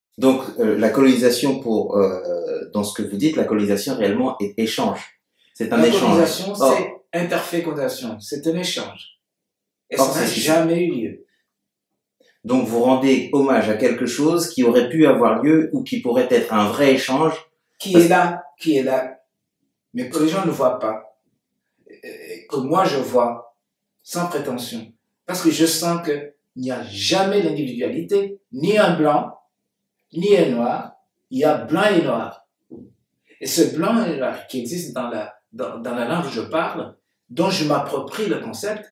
Donc, la colonisation, dans ce que vous dites, la colonisation réellement est échange. C'est un La échange. colonisation, c'est interfécondation, c'est un échange. Et Or, ça n'a c'est jamais eu lieu. Donc, vous rendez hommage à quelque chose qui aurait pu avoir lieu ou qui pourrait être un vrai échange. Qui est là, mais que les gens ne voient pas, que moi je vois, sans prétention. Parce que je sens qu'il n'y a jamais d'individualité, ni un blanc, ni un noir, il y a blanc et noir. Et ce blanc et noir qui existe dans la langue que je parle, dont je m'approprie le concept,